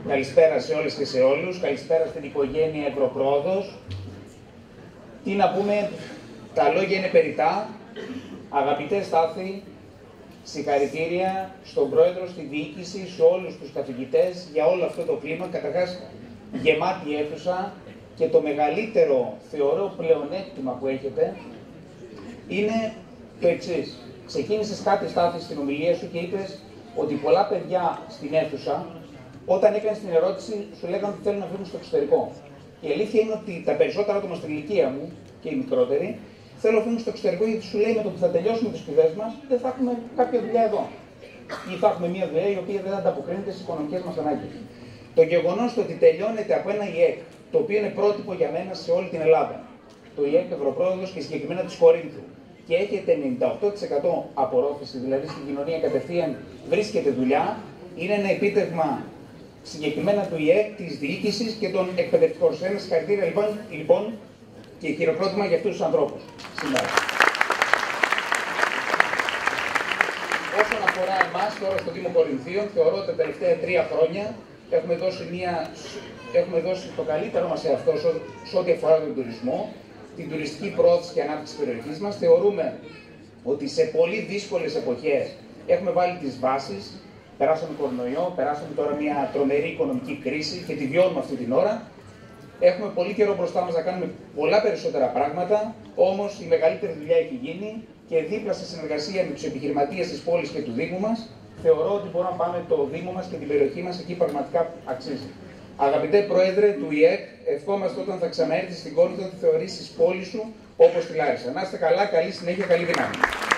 Καλησπέρα σε όλες και σε όλους. Καλησπέρα στην οικογένεια Ευρωπρόοδος. Τι να πούμε, τα λόγια είναι περιττά. Αγαπητέ Στάθη, συγχαρητήρια στον πρόεδρο, στη διοίκηση, σε όλους τους καθηγητές για όλο αυτό το κλίμα. Καταρχάς, γεμάτη αίθουσα, και το μεγαλύτερο, θεωρώ, πλεονέκτημα που έχετε είναι το εξής. Ξεκίνησες κάτι, Στάθη, στην ομιλία σου και είπες ότι πολλά παιδιά στην αίθουσα, όταν έκανες την ερώτηση, σου λέγανε ότι θέλουν να φύγουν στο εξωτερικό. Και η αλήθεια είναι ότι τα περισσότερα άτομα στην ηλικία μου και οι μικρότεροι θέλουν να φύγουν στο εξωτερικό, γιατί σου λέει με το που θα τελειώσουμε τις σπουδές μας δεν θα έχουμε κάποια δουλειά εδώ. Ή θα έχουμε μια δουλειά η οποία δεν θα ανταποκρίνεται στις οικονομικές μας ανάγκες. Το γεγονός ότι τελειώνεται από ένα ΙΕΚ, το οποίο είναι πρότυπο για μένα σε όλη την Ελλάδα, το ΙΕΚ Ευρωπρόοδος και συγκεκριμένα της Κορίνθου, και έχετε 98% απορρόφηση, δηλαδή στην κοινωνία κατευθείαν βρίσκεται δουλειά, είναι ένα επίτευγμα συγκεκριμένα του ΙΕΚ, της διοίκησης και των εκπαιδευτικών. Ένα συγχαρητήρια λοιπόν και χειροκρότημα για αυτούς τους ανθρώπους σήμερα. Όσον αφορά εμάς τώρα στο Δήμο Κορινθίων, θεωρώ ότι τα τελευταία 3 χρόνια έχουμε δώσει το καλύτερο μας σε αυτό σε ό,τι αφορά τον τουρισμό, την τουριστική προώθηση και ανάπτυξη της περιοχής μας. Θεωρούμε ότι σε πολύ δύσκολες εποχές έχουμε βάλει τις βάσεις. Περάσαμε κορονοϊό, περάσαμε τώρα μια τρομερή οικονομική κρίση και τη βιώνουμε αυτή την ώρα. Έχουμε πολύ καιρό μπροστά μας να κάνουμε πολλά περισσότερα πράγματα, όμως η μεγαλύτερη δουλειά έχει γίνει και δίπλα σε συνεργασία με τους επιχειρηματίες της πόλης και του Δήμου μας, θεωρώ ότι μπορούμε να πάμε το Δήμο μας και την περιοχή μας εκεί πραγματικά αξίζει. Αγαπητέ Πρόεδρε του ΙΕΚ, ευχόμαστε όταν θα ξαναέρθεις στην Κόρινθο να θεωρήσεις πόλη σου όπως τη Λάρισα. Να είστε καλά, καλή συνέχεια, καλή δύναμη.